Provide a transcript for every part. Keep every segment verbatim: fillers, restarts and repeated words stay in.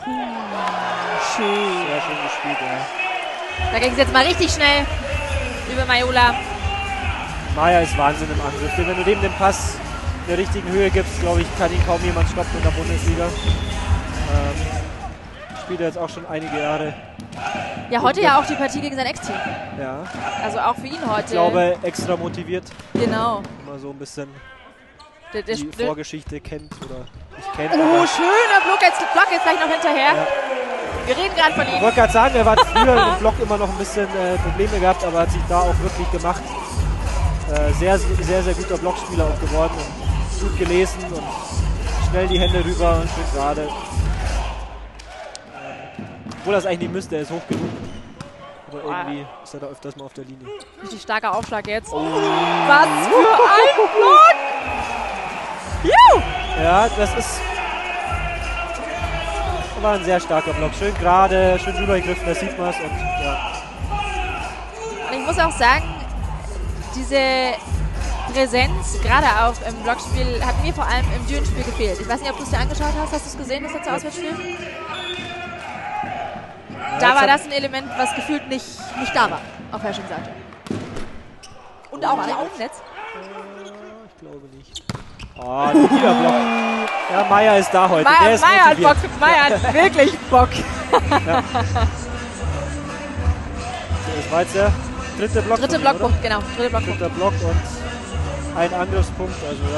Schön. Sehr schön gespielt, ja. Da ging es jetzt mal richtig schnell über Majola. Maya ist Wahnsinn im Angriff. Wenn du dem den Pass in der richtigen Höhe gibst, glaube ich, kann ihn kaum jemand stoppen in der Bundesliga. Ähm, spielt er jetzt auch schon einige Jahre. Ja, heute ja auch die Partie gegen sein Ex-Team. Ja. Also auch für ihn heute. Ich glaube, extra motiviert. Genau. Mal so ein bisschen der, der die Vorgeschichte kennt oder nicht kennt. Oh, schöner Block jetzt, Block jetzt gleich noch hinterher. Ja. Wir reden gerade von ihm. Ich wollte gerade sagen, er hat früher im Block immer noch ein bisschen äh, Probleme gehabt, aber hat sich da auch wirklich gemacht. Äh, sehr, sehr, sehr guter Blockspieler auch geworden. Und gut gelesen und schnell die Hände rüber und schön gerade. Äh, obwohl er es eigentlich nicht müsste, er ist hoch genug. Aber irgendwie ist er da öfters mal auf der Linie. Richtig starker Aufschlag jetzt. Oh. Was für ein Block! Juhu! Ja, das ist... war ein sehr starker Block. Schön gerade, schön rübergegriffen, da sieht man es. Und, ja. und ich muss auch sagen, diese Präsenz, gerade auch im Blockspiel, hat mir vor allem im Dürenspiel gefehlt. Ich weiß nicht, ob du es dir angeschaut hast. Hast du es gesehen, das letzte Auswärtsspiel? Ja, da war das ein Element, was gefühlt nicht, nicht da war, auf Herrsching-Seite. Und auch hier im Netz? Ich glaube nicht. Oh, ein Block. Ja, Maya ist da heute. Maya, Der ist Maya hat Bock. Maya ja. hat wirklich Bock. Ja. Das war jetzt der dritte Block. Dritte Blockpunkt, genau. Dritte Blockpunkt. Dritter Block und ein Angriffspunkt. Also ja.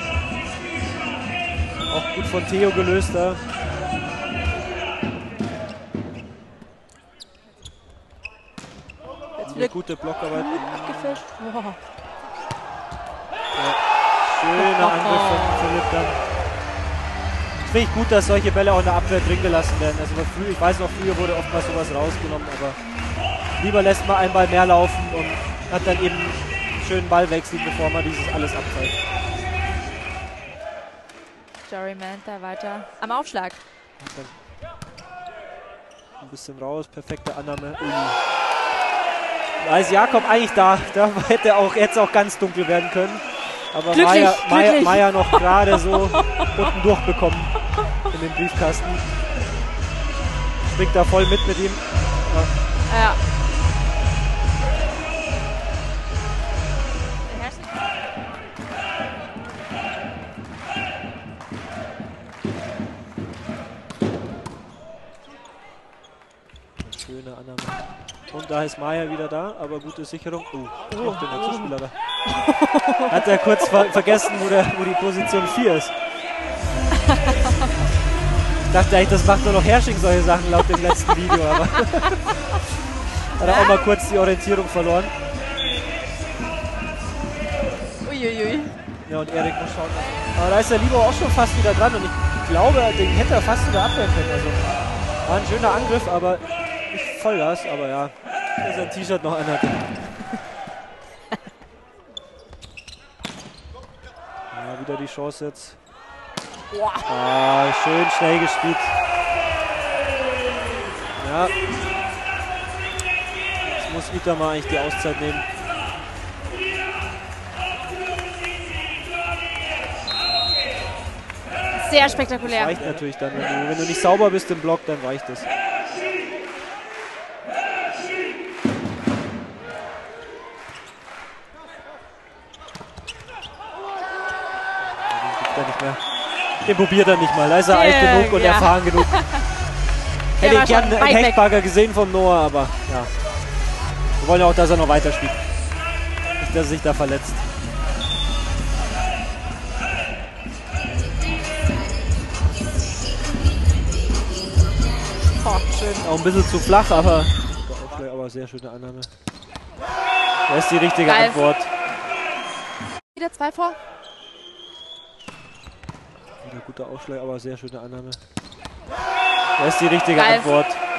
Auch gut von Theo gelöst da. Jetzt wieder gute Blockarbeit. Gefischt. Wow. Ja. Schöner Angriff von Philipp dann. Finde ich gut, dass solche Bälle auch in der Abwehr drin gelassen werden. Also früh, ich weiß noch, früher wurde oftmals sowas rausgenommen, aber lieber lässt man einen Ball mehr laufen und hat dann eben einen schönen Ballwechsel, bevor man dieses alles abzeigt. Jory Mantha weiter am Aufschlag. Ein bisschen raus, perfekte Annahme. Ui. Da ist Jakob eigentlich da. Da hätte auch jetzt auch ganz dunkel werden können. Aber glücklich, Maya, Maya, glücklich. Maya noch gerade so unten durchbekommen in den Briefkasten. Springt da voll mit mit ihm. Ja. Ja. Schöne Annahme. Und da ist Maya wieder da, aber gute Sicherung. Oh, noch den Naturspieler da. Hat er kurz ver vergessen, wo, der, wo die Position vier ist. Ich dachte eigentlich, das macht nur noch Herrsching solche Sachen laut dem letzten Video, aber hat er auch mal kurz die Orientierung verloren. Uiuiui. Ja, und Erik muss schauen. Aber da ist der Libero auch schon fast wieder dran und ich glaube, den hätte er fast wieder abwehren können. Also war ein schöner Angriff, aber nicht Vollgas, aber ja, er sein T-Shirt noch anhat. Ja, wieder die Chance jetzt. Ah, schön schnell gespielt. Ja. Jetzt muss Itamar eigentlich die Auszeit nehmen. Sehr spektakulär. Das reicht natürlich dann. Wenn du, wenn du nicht sauber bist im Block, dann reicht es. Den, nicht mehr. Den probiert er nicht mal. Da ist er alt yeah, genug und ja. erfahren genug. Hätte ich gerne einen Hechtbagger gesehen von Noah, aber ja. Wir wollen ja auch, dass er noch weiterspielt. Nicht, dass er sich da verletzt. Oh, schön. Auch ein bisschen zu flach, aber, aber sehr schöne Annahme. Das ist die richtige Geil. Antwort. Wieder zwei vor. Wieder guter Aufschlag, aber sehr schöne Annahme. Das ist die richtige Geil. Antwort.